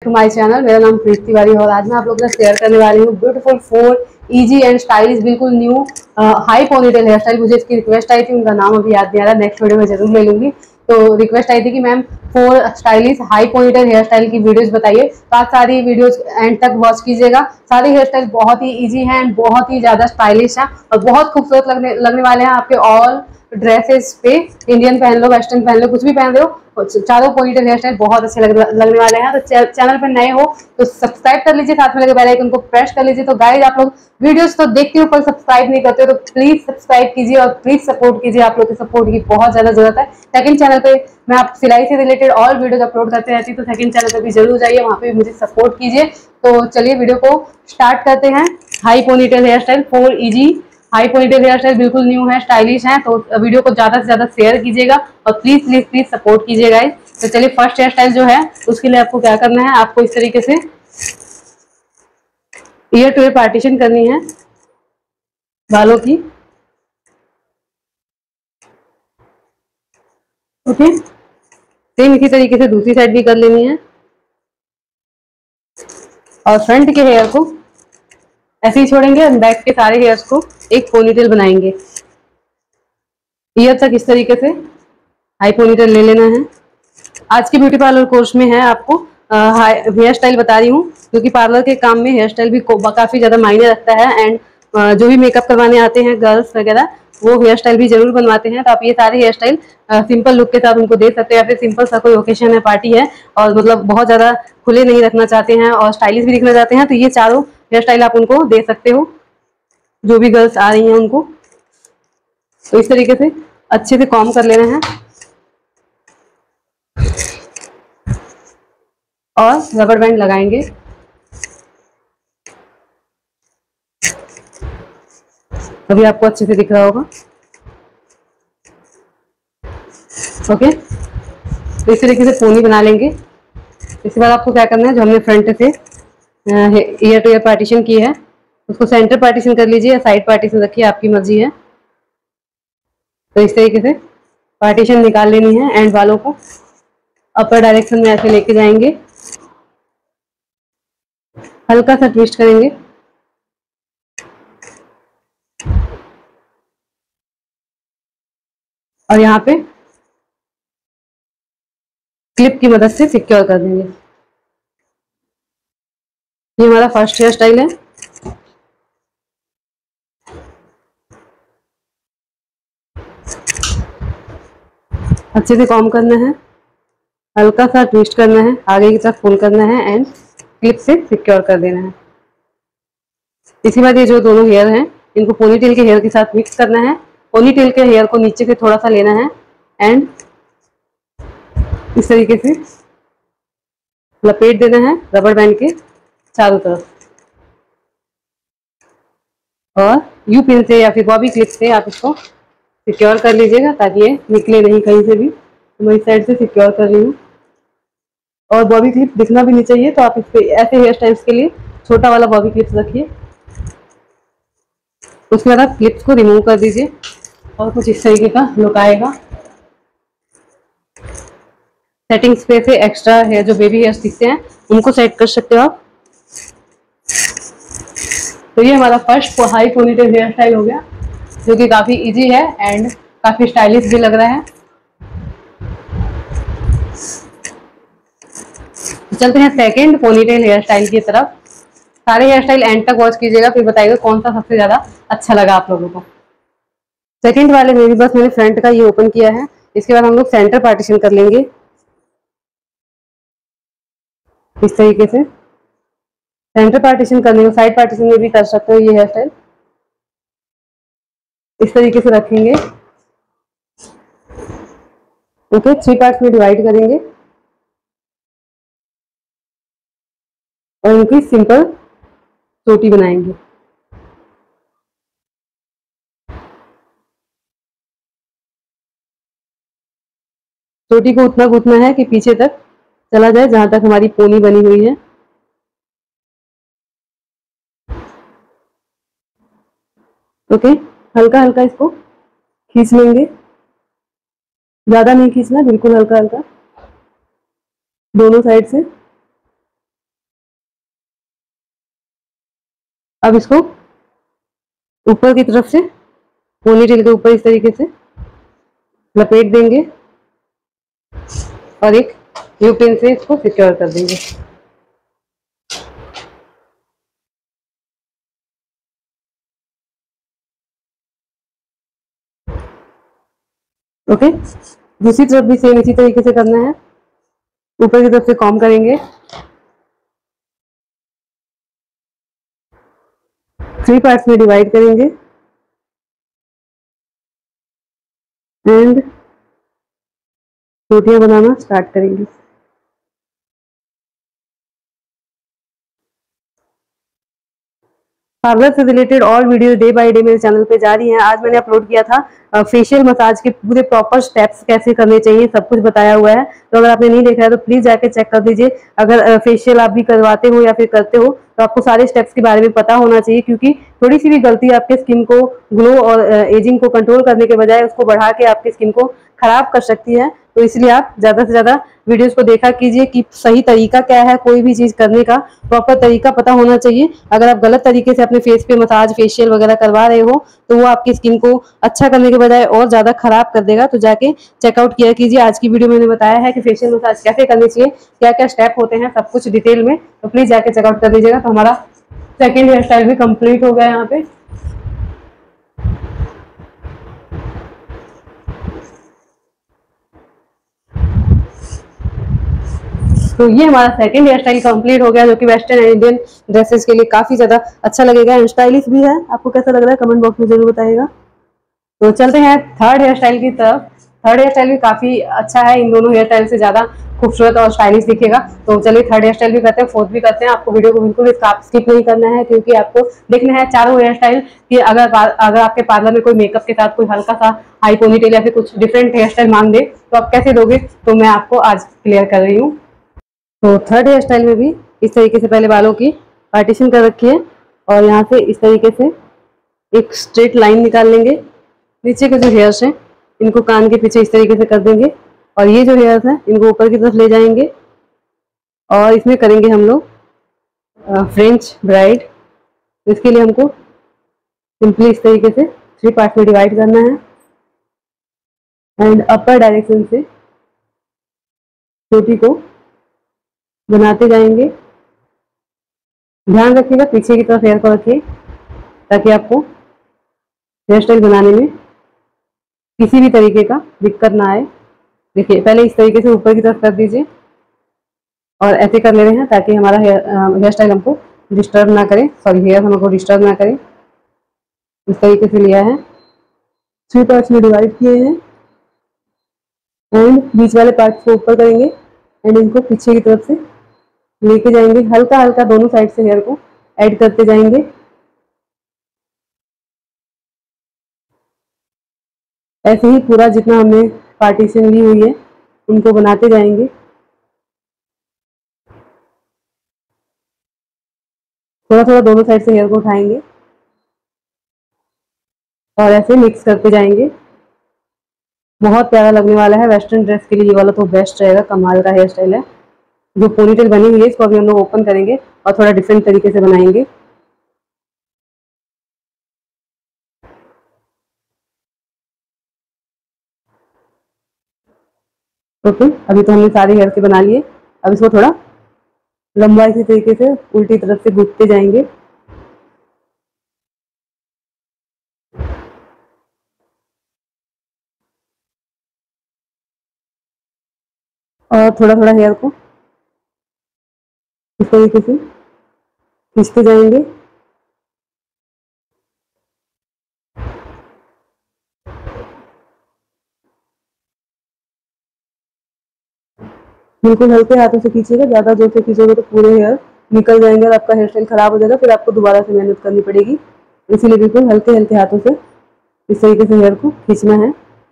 To my channel. मेरा नाम प्रीति तिवारी और आज मैं आप लोगों से शेयर करने वाली हूँ ब्यूटीफुल 4 इजी एंड स्टाइलिश बिल्कुल new high ponytail hair style. मुझे इसकी रिक्वेस्ट आई थी, उनका नाम अभी याद नहीं आ रहा, नेक्स्ट वीडियो में जरूर ले लूंगी। तो रिक्वेस्ट आई थी कि ma'am 4 stylish high ponytail hair style की वीडियोस बताइए, तो आप सारी वीडियोस एंड तक वॉच कीजिएगा। सारी हेयर स्टाइल बहुत ही इजी है एंड बहुत ही ज्यादा स्टाइलिश है और बहुत खूबसूरत लगने वाले हैं आपके ऑल ड्रेसेस पे। इंडियन पहन लो, वेस्टर्न पहन लो, कुछ भी पहन रहे हो, चारों पोनीटेल हेयर स्टाइल बहुत अच्छे लगने वाले हैं। तो चैनल पर नए हो तो सब्सक्राइब कर लीजिए, साथ में लगे बेल आइकन को प्रेस कर लीजिए। तो गाइस आप लोग वीडियोस तो देखते हो पर सब्सक्राइब नहीं करते हो, तो प्लीज सब्सक्राइब कीजिए और प्लीज सपोर्ट कीजिए। आप लोग के सपोर्ट की बहुत ज्यादा जरूरत है। सेकंड चैनल पे मैं आप सिलाई से रिलेटेड और वीडियोस अपलोड करते रहती हूँ, तो सेकंड चैनल पे भी जरूर जाइए, वहाँ पे भी मुझे सपोर्ट कीजिए। तो चलिए वीडियो को स्टार्ट करते हैं। High ponytail hair style 4 easy high ponytail hair style बिल्कुल न्यू है, स्टाइलिश है। तो वीडियो को ज्यादा से ज्यादा शेयर कीजिएगा और प्लीज प्लीज प्लीज सपोर्ट कीजिएगा। तो चलिए फर्स्ट हेयर स्टाइल जो है उसके लिए आपको क्या करना है, आपको इस तरीके से ईयर टू ईयर पार्टीशन करनी है बालों की। ओके, सेम इसी तरीके से दूसरी साइड भी कर लेनी है और फ्रंट के हेयर को ऐसे ही छोड़ेंगे और बैक के सारे हेयर्स को एक पोनीटेल बनाएंगे। ईयर तक इस तरीके से हाई पोनीटेल ले लेना है। आज के ब्यूटी पार्लर कोर्स में है आपको हेयर स्टाइल बता रही हूँ, क्योंकि पार्लर के काम में हेयर स्टाइल भी काफी ज्यादा मायने रखता है। एंड जो भी मेकअप करवाने आते हैं गर्ल्स वगैरह, वो हेयर स्टाइल भी जरूर बनवाते हैं। तो आप ये सारे हेयर स्टाइल सिंपल लुक के साथ उनको दे सकते हैं, या फिर सिंपल सा कोई ओकेशन है, पार्टी है और मतलब बहुत ज्यादा खुले नहीं रखना चाहते हैं और स्टाइलिश भी दिखना चाहते हैं, तो ये चारों हेयर स्टाइल आप उनको दे सकते हो, जो भी गर्ल्स आ रही हैं उनको। तो इस तरीके से अच्छे से कॉम्ब कर लेना है और रबर बैंड लगाएंगे। अभी आपको अच्छे से दिख रहा होगा। ओके, तो इस तरीके से पोनी बना लेंगे। इसके बाद आपको क्या करना है, जो हमने फ्रंट से ईयर टू ईयर पार्टीशन की है उसको सेंटर पार्टीशन कर लीजिए या साइड पार्टीशन रखिए, आपकी मर्जी है। तो इस तरीके से पार्टीशन निकाल लेनी है एंड बालों को अपर डायरेक्शन में ऐसे लेके जाएंगे, हल्का सा ट्विस्ट करेंगे और यहाँ पे क्लिप की मदद से सिक्योर कर देंगे। ये हमारा फर्स्ट हेयर स्टाइल है। अच्छे से कॉम्ब करना है, हल्का सा ट्विस्ट करना है, आगे की तरफ पुल करना है एंड क्लिप से सिक्योर कर देना है। इसके बाद ये जो दोनों हेयर हैं इनको पोनीटेल के हेयर के साथ मिक्स करना है। पोनीटेल के हेयर को नीचे से थोड़ा सा लेना है एंड इस तरीके से लपेट देना है रबर बैंड के चारों तरफ, और यू पिन से या फिर बॉबी क्लिप से आप इसको सिक्योर कर लीजिएगा ताकि ये निकले नहीं कहीं से भी। तो मैं इस साइड से सिक्योर कर रही हूँ और बॉबी क्लिप दिखना भी नहीं चाहिए, तो आप इस पे ऐसे हेयर स्टाइल्स के लिए छोटा वाला बॉबी क्लिप्स रखिए। उसके बाद आप क्लिप्स को रिमूव कर दीजिए और कुछ इस तरीके का लुक आएगा। सेटिंग्स पे से एक्स्ट्रा हेयर जो बेबी हेयर्स दिखते हैं उनको सेट कर सकते हो आप। तो ये हमारा first high ponytail hair style हो गया, जो कि काफी इजी है एंड काफी स्टाइलिश भी लग रहा है। चलते हैं सेकंड पोनीटेल हेयर स्टाइल की तरफ। सारे हेयर स्टाइल एंड तक वॉच कीजिएगा, फिर बताइएगा कौन सा सबसे ज्यादा अच्छा लगा आप लोगों को। सेकंड वाले में भी बस मैंने फ्रंट का ये ओपन किया है। इसके बाद हम लोग सेंटर पार्टीशन कर लेंगे इस तरीके से। सेंटर पार्टीशन करने को साइड पार्टीशन में भी कर सकते हो। ये हेयर स्टाइल इस तरीके से रखेंगे। ओके, 3 पार्ट्स में डिवाइड करेंगे और इनकी सिंपल चोटी बनाएंगे। चोटी को उतना गूंथना है कि पीछे तक चला जाए, जहां तक हमारी पोनी बनी हुई है। ओके, हल्का हल्का इसको खींच लेंगे, ज्यादा नहीं खींचना, बिल्कुल हल्का हल्का दोनों साइड से। अब इसको ऊपर की तरफ से पोनीटेल के ऊपर इस तरीके से लपेट देंगे और एक यू पिन से इसको सिक्योर कर देंगे। ओके, दूसरी तरफ भी सेम इसी तरीके से करना है। ऊपर की तरफ से कॉम्ब करेंगे, 3 पार्ट्स में डिवाइड करेंगे एंड रोटियां बनाना स्टार्ट करेंगे। पार्लर से रिलेटेड और वीडियो डे बाय डे मेरे चैनल पे जा रही हैं। आज मैंने अपलोड किया था फेशियल मसाज के पूरे प्रॉपर स्टेप्स कैसे करने चाहिए, सब कुछ बताया हुआ है। तो अगर आपने नहीं देखा है तो प्लीज जाके चेक कर दीजिए। अगर फेशियल आप भी करवाते हो या फिर करते हो तो आपको सारे स्टेप्स के बारे में पता होना चाहिए, क्योंकि थोड़ी सी भी गलती आपके स्किन को ग्लो और एजिंग को कंट्रोल करने के बजाय उसको बढ़ा के आपकी स्किन को खराब कर सकती है। तो इसलिए आप ज्यादा से ज्यादा वीडियोस को देखा कीजिए कि सही तरीका क्या है, कोई भी चीज करने का प्रॉपर तरीका पता होना चाहिए। अगर आप गलत तरीके से अपने फेस पे मसाज फेशियल वगैरह करवा रहे हो तो वो आपकी स्किन को अच्छा करने के बजाय और ज्यादा खराब कर देगा। तो जाके चेकआउट किया कीजिए। आज की वीडियो मैंने बताया है कि फेशियल मसाज कैसे करनी चाहिए, क्या क्या स्टेप होते हैं, सब कुछ डिटेल में। तो प्लीज जाके चेकआउट कर लीजिएगा। तो हमारा सेकेंड हेयर स्टाइल भी कंप्लीट हो गया यहाँ पे। तो ये हमारा सेकंड हेयर स्टाइल कंप्लीट हो गया, जो कि वेस्टर्न एंड इंडियन ड्रेसेस के लिए काफी ज्यादा अच्छा लगेगा एंड स्टाइलिश भी है। आपको कैसा लग रहा है कमेंट बॉक्स में जरूर बताइएगा। तो चलते हैं थर्ड हेयर स्टाइल की तरफ। थर्ड हेयर स्टाइल भी काफी अच्छा है, इन दोनों हेयर स्टाइल से ज्यादा खूबसूरत और स्टाइलिश दिखेगा। तो चलिए थर्ड हेयर स्टाइल भी करते हैं, फोर्थ भी करते हैं। आपको वीडियो को बिल्कुल स्किप नहीं करना है, क्योंकि आपको देखना है चारों हेयर स्टाइल कि अगर आपके पार्लर में कोई मेकअप के साथ कोई हल्का सा हाई पोनीटेल या फिर कुछ डिफरेंट हेयर स्टाइल मांग दे तो आप कैसे दोगे, तो मैं आपको आज क्लियर कर रही हूँ। तो थर्ड हेयर स्टाइल में भी इस तरीके से पहले बालों की पार्टीशन कर रखी है और यहाँ से इस तरीके से एक स्ट्रेट लाइन निकाल लेंगे। नीचे के जो हेयर्स हैं इनको कान के पीछे इस तरीके से कर देंगे और ये जो हेयर्स हैं इनको ऊपर की तरफ ले जाएंगे और इसमें करेंगे हम लोग फ्रेंच ब्राइड। तो इसके लिए हमको सिंपली इस तरीके से 3 पार्ट में डिवाइड करना है एंड अपर डायरेक्शन से चोटी को बनाते जाएंगे। ध्यान रखिएगा पीछे की तरफ हेयर को रखिए ताकि आपको हेयर स्टाइल बनाने में किसी भी तरीके का दिक्कत ना आए। देखिए पहले इस तरीके से ऊपर की तरफ कर दीजिए और ऐसे कर ले रहे हैं ताकि हमारा हेयर स्टाइल हमको डिस्टर्ब ना करे, सॉरी हेयर हमको डिस्टर्ब ना करे। इस तरीके से लिया है, 3 पार्ट्स में डिवाइड किए हैं एंड बीच वाले पार्ट को ऊपर करेंगे एंड इनको पीछे की तरफ से लेके जाएंगे। हल्का हल्का दोनों साइड से हेयर को ऐड करते जाएंगे। ऐसे ही पूरा जितना हमने पार्टीशन ली हुई है उनको बनाते जाएंगे। थोड़ा थोड़ा दोनों साइड से हेयर को उठाएंगे और ऐसे मिक्स करते जाएंगे। बहुत प्यारा लगने वाला है। वेस्टर्न ड्रेस के लिए ये वाला तो बेस्ट रहेगा, कमाल का हेयर स्टाइल है। जो पोनीटेल बनी हुई है इसको अभी हम लोग ओपन करेंगे और थोड़ा डिफरेंट तरीके से बनाएंगे। ओके, अभी तो हमने सारे हेयर के बना लिए। अब इसको थोड़ा लंबा इसी तरीके से उल्टी तरफ से घुटते जाएंगे और थोड़ा थोड़ा हेयर को इस तरीके से खींचते जाएंगे। बिल्कुल हल्के हाथों से खींचिएगा, ज्यादा जोर से खींचोगे तो पूरे हेयर निकल जाएंगे और आपका हेयर स्टाइल खराब हो जाएगा, फिर आपको दोबारा से मेहनत करनी पड़ेगी। इसीलिए बिल्कुल हल्के हल्के हाथों से इस तरीके से हेयर को खींचना है।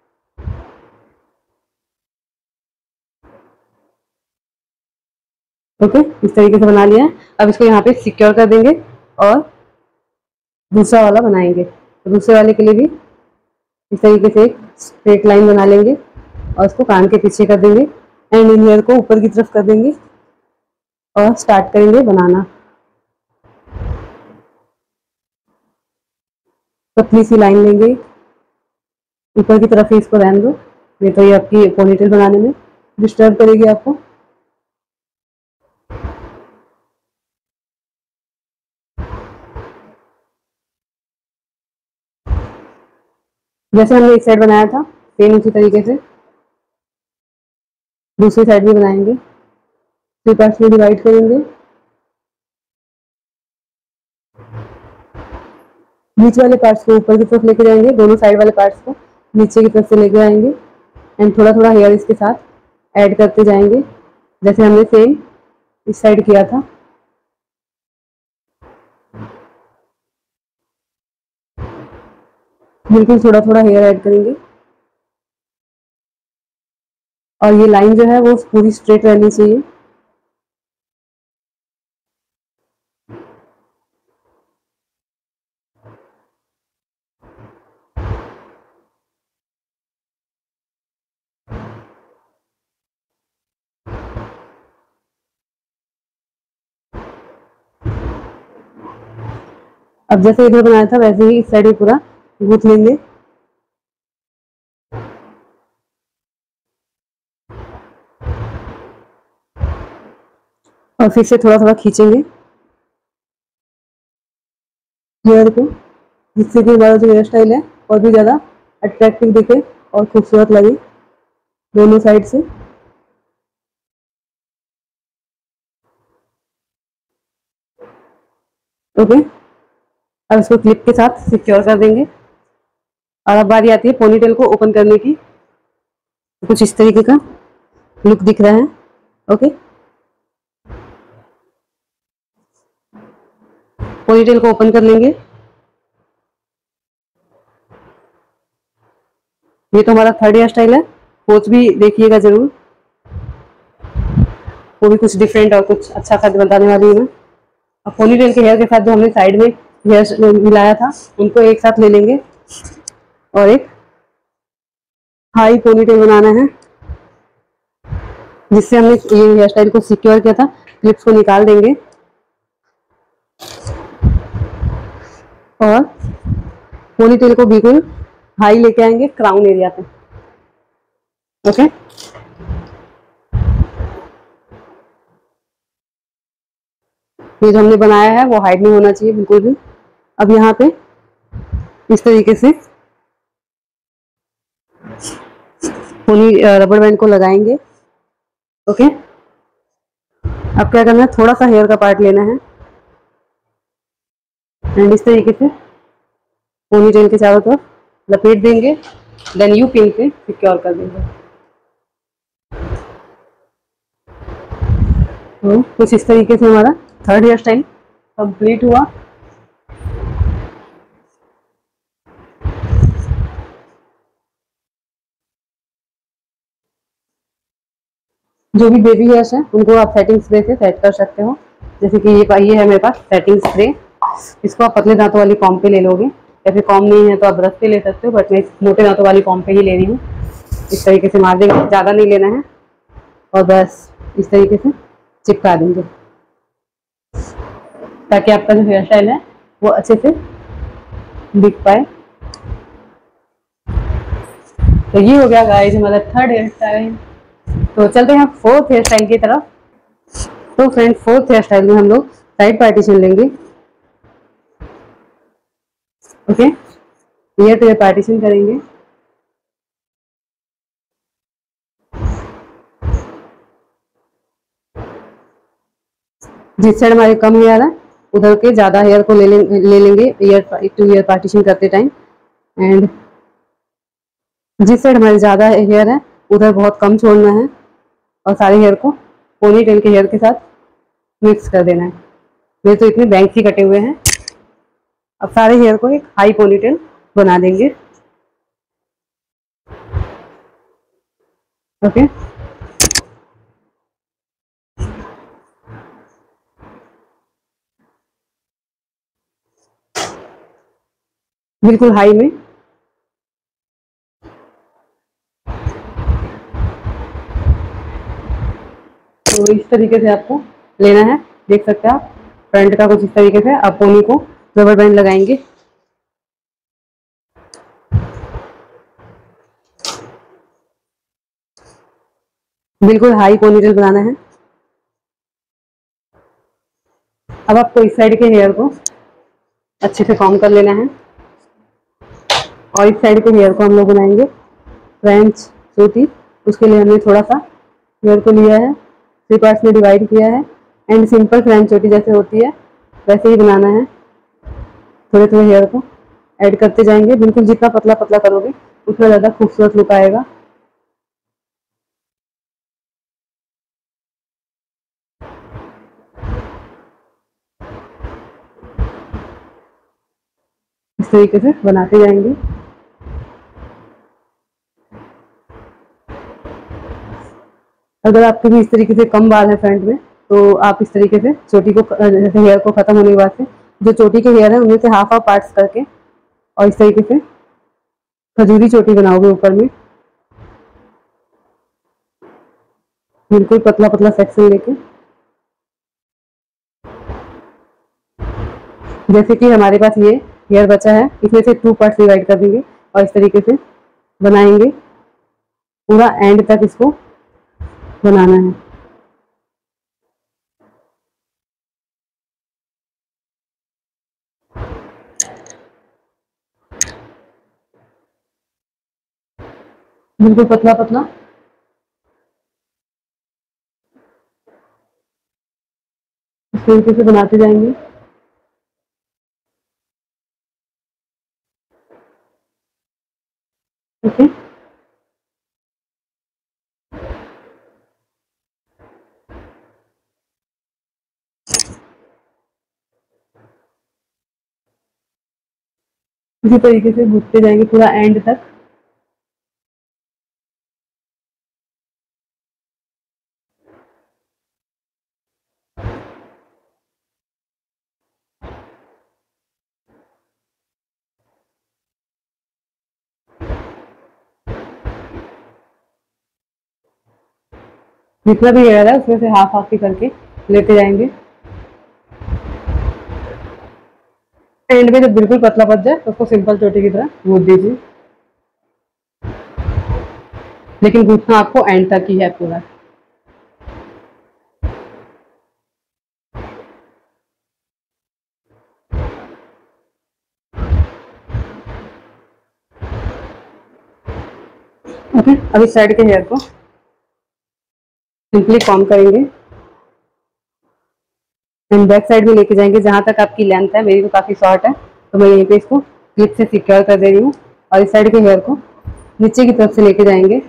ओके, इस तरीके से बना लिया है। अब इसको यहाँ पे सिक्योर कर देंगे और दूसरा वाला बनाएंगे। तो दूसरे वाले के लिए भी इस तरीके से एक स्ट्रेट लाइन बना लेंगे और इसको कान के पीछे कर देंगे एंड इन हेयर को ऊपर की तरफ कर देंगे और स्टार्ट करेंगे बनाना। पतली सी लाइन लेंगे, ऊपर की तरफ ही इसको रहने दो, नहीं तो ये आपकी पोनीटेल बनाने में डिस्टर्ब करेगी आपको। जैसे हमने एक साइड बनाया था सेम उसी तरीके से दूसरी साइड भी बनाएंगे। 3 पार्ट्स में डिवाइड करेंगे। बीच वाले पार्ट्स को ऊपर की तरफ लेके जाएंगे, दोनों साइड वाले पार्ट्स को नीचे की तरफ से लेके आएंगे एंड थोड़ा थोड़ा हेयर इसके साथ ऐड करते जाएंगे, जैसे हमने सेम इस साइड किया था। बिल्कुल थोड़ा थोड़ा हेयर ऐड करेंगे और ये लाइन जो है वो पूरी स्ट्रेट रहनी चाहिए। अब जैसे इधर बनाया था वैसे ही इस साइड भी पूरा गूंथ लेंगे। और फिर से थोड़ा थोड़ा खींचेंगे हेयर को, जिससे कि हमारा जो हेयर स्टाइल है और भी ज़्यादा अट्रैक्टिव दिखे और खूबसूरत लगे दोनों साइड से। ओके, अब इसको क्लिप के साथ सिक्योर कर देंगे। और अब बारी आती है पोनीटेल को ओपन करने की। कुछ इस तरीके का लुक दिख रहा है। ओके, पोनीटेल को ओपन कर लेंगे। ये तो हमारा थर्ड हेयर स्टाइल है, फोर्थ भी देखिएगा जरूर, वो भी कुछ डिफरेंट और कुछ अच्छा सा बताने वाली हूँ मैं। अब पोनीटेल के हेयर के साथ जो हमने साइड में हेयर मिलाया था उनको एक साथ ले लेंगे और एक हाई पोनीटेल बनाना है, जिससे हमने ये हेयर स्टाइल को सिक्योर किया था। क्लिप्स को निकाल देंगे और पोनीटेल को बिल्कुल हाई लेके आएंगे क्राउन एरिया पे। ओके, ये जो हमने बनाया है वो हाइड नहीं होना चाहिए बिल्कुल भी। अब यहाँ पे इस तरीके से पोनी रबर बैंड को लगाएंगे। ओके, अब क्या करना है, थोड़ा सा हेयर का पार्ट लेना है एंड इस तरीके से पोनीटेल के चारों तरफ लपेट देंगे, देन यू पिन से सिक्योर कर देंगे। तो कुछ इस तरीके से हमारा थर्ड हेयर स्टाइल कंप्लीट हुआ। जो भी बेबी हेयर्स हैं उनको आप सेटिंग स्प्रे से सेट कर सकते हो, जैसे कि ये है मेरे पास सेटिंग स्प्रे। इसको आप पतले दांतों वाली कॉम पे ले लोगे, या फिर कॉम नहीं है तो आप ब्रश पे ले सकते हो, बट मैं मोटे दांतों वाली कॉम पे ही ले रही हूँ। इस तरीके से मार देंगे, ज़्यादा नहीं लेना है, और बस इस तरीके से चिपका देंगे ताकि आपका जो हेयर स्टाइल है वो अच्छे से दिख पाए। तो ये हो गया गाइस हमारा थर्ड हेयर स्टाइल। तो चलते हैं फोर्थ हेयर स्टाइल की तरफ। तो फ्रेंड, फोर्थ हेयर स्टाइल में हम लोग साइड पार्टीशन लेंगे। Okay, ear to ear partition करेंगे। जिस साइड हमारे कम हेयर है उधर के ज़्यादा हेयर को ले लेंगे ईयर टू ईयर पार्टीशन करते टाइम, एंड जिस साइड हमारे ज़्यादा हेयर है उधर बहुत कम छोड़ना है और सारे हेयर को पोनी टेल के हेयर के साथ मिक्स कर देना है। मेरे तो इतने बैंक ही कटे हुए हैं। अब सारे हेयर को एक हाई पोनीटेल बना देंगे। ओके, बिल्कुल हाई में। तो इस तरीके से आपको लेना है, देख सकते हैं आप फ्रंट का कुछ इस तरीके से। आप पोनी को रबर बैंड लगाएंगे बिल्कुल हाई पोनीटेल बनाना है। अब आपको इस साइड के हेयर को अच्छे से कॉम्ब कर लेना है और इस साइड के हेयर को हम लोग बनाएंगे फ्रेंच चोटी। उसके लिए हमने थोड़ा सा हेयर को लिया है, 3 पार्ट्स में डिवाइड किया है एंड सिंपल फ्रेंच चोटी जैसे होती है वैसे ही बनाना है। थोड़े थोड़े हेयर को ऐड करते जाएंगे, बिल्कुल जितना पतला पतला करोगे उतना ज़्यादा खूबसूरत लुक आएगा। इस तरीके से बनाते जाएंगे। अगर आपके भी इस तरीके से कम बाल है फ्रंट में तो आप इस तरीके से चोटी को जैसे हेयर को खत्म होने के बाद से जो चोटी के हेयर है उनमें से हाफ हाफ पार्ट्स करके और इस तरीके से खजूरी चोटी बनाओगे ऊपर में, बिल्कुल पतला पतला सेक्शन लेके। जैसे कि हमारे पास ये हेयर बचा है, इसमें से 2 पार्ट्स डिवाइड कर देंगे और इस तरीके से बनाएंगे, पूरा एंड तक इसको बनाना है। बिल्कुल पतला पतला इस तरीके से बनाते जाएंगे। ओके, इसी तरीके से घुसते जाएंगे पूरा एंड तक। जितना भी हेयर है उसमें से हाफ हाफ ही करके लेते जाएंगे। एंड में जब बिल्कुल पतला बच जाए तो उसको सिंपल चोटी की तरह गूंथ दीजिए, लेकिन गूंथना आपको एंड तक ही है पूरा। ओके, अब इस साइड के हेयर को सिंपली कॉम्ब करेंगे एंड बैक साइड में लेके जाएंगे जहां तक आपकी लेंथ है। मेरी तो काफी शॉर्ट है तो मैं यहीं पे इसको क्लिप से सिक्योर कर दे रही हूँ और इस साइड के हेयर को नीचे की तरफ से लेके जाएंगे।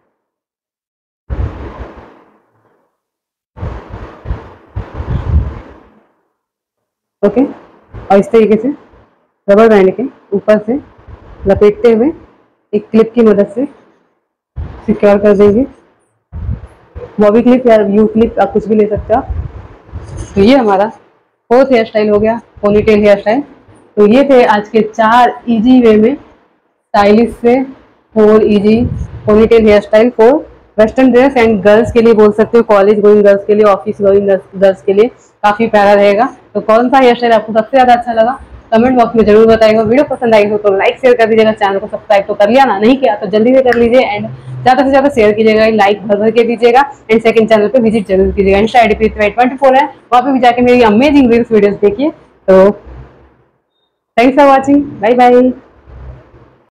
ओके, और इस तरीके से रबर बैंड के ऊपर से लपेटते हुए एक क्लिप की मदद से सिक्योर कर देंगे। बॉबी क्लिप या यू क्लिप आप कुछ भी ले सकते हो। तो ये हमारा 4th हेयर स्टाइल हो गया, पोनीटेल हेयर स्टाइल। तो ये थे आज के 4 इजी वे में स्टाइलिश से 4 easy ponytail hair style for western dress and girls के लिए बोल सकते हो, कॉलेज गोइंग गर्ल्स के लिए, ऑफिस गोइंग गर्ल्स के लिए काफी प्यारा रहेगा। तो कौन सा हेयर स्टाइल आपको सबसे ज्यादा अच्छा लगा कमेंट बॉक्स में जरूर बताइएगा। वीडियो पसंद आई हो तो लाइक शेयर कर दीजिएगा, चैनल को सब्सक्राइब तो कर लिया ना, नहीं किया तो जल्दी से कर लीजिए एंड ज्यादा से ज्यादा शेयर कीजिएगा, लाइक भर भर के दीजिएगा एंड सेकंड चैनल पे विजिट जरूर कीजिएगा। इंस्टा आईडी पे 24 है, वहाँ पे भी जाके मेरी अमेजिंग रील्स वीडियोस देखिए। तो thanks for watching, bye bye.